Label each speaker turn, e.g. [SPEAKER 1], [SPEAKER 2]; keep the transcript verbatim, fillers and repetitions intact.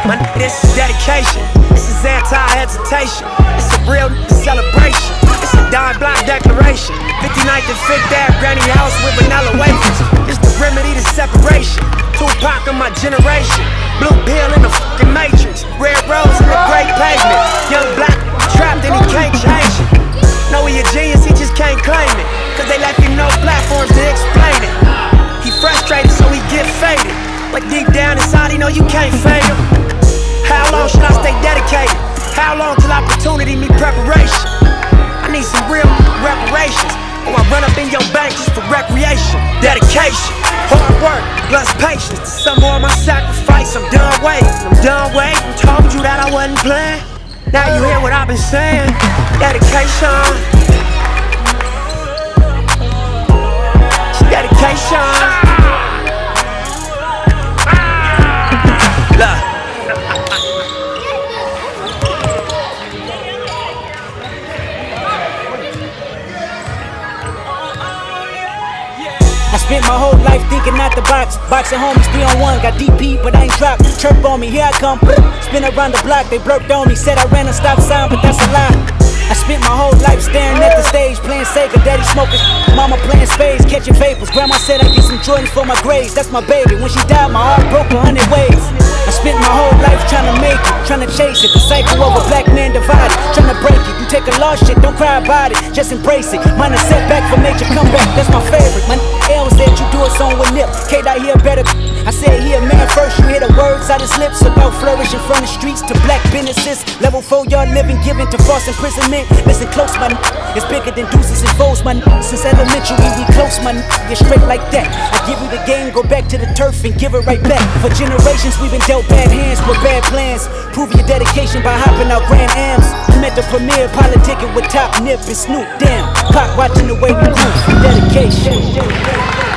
[SPEAKER 1] My this is dedication. This is anti-hesitation. It's a real celebration. It's a dime block declaration. fifty-ninth and fifth Ave granny house with vanilla wafers. It's the remedy to separation. Tupac of my generation. Blue pill in the fucking matrix. Red rose in the great pavement. Young black trapped and he can't change it. Know he a genius, he just can't claim it. Cause they left him no platforms to explain it. He frustrated so he get faded. But deep down inside he know you can't fade him. How long should I stay dedicated? How long till opportunity meet preparation? I need some real reparations, or I run up in your bank just for recreation. Dedication, hard work, plus patience. To some more of my sacrifice, I'm done waiting. I'm done waiting, told you that I wasn't playing. Now you hear what I've been saying. Dedication. Dedication. Look.
[SPEAKER 2] I spent my whole life thinking out the box. Boxing homies three on one, got D P but I ain't dropped. Chirp on me, here I come. Spin around the block, they blurped on me. Said I ran a stop sign, but that's a lie. I spent my whole life staring at the stage, playing Sega, daddy smoking, mama playing spades, catching vapors. Grandma said I get some Jordans for my grades. That's my baby. When she died, my heart broke a hundred ways. I spent my whole life trying to make it, trying to chase it. The cycle of a black man divided, trying to break it. You take a lost shit, don't cry about it, just embrace it. Mine a setback for major comeback, that's my favorite. My L said you do a song with Nip, Kate I hear better. I said here man first, you hear the words out his lips about flourishing from the streets to black businesses. Level four yard living, given to false imprisonment. Listen close, my n it's bigger than deuces and foes, my n since elementary we close, my n get straight like that. I give you the game, go back to the turf and give it right back. For generations we've been dealt bad hands with bad plans. Prove your dedication by hopping out Grand Ams. I'm at the premiere, politicking with Top Nip and Snoop. Damn, Pac watching the way we move. Dedication.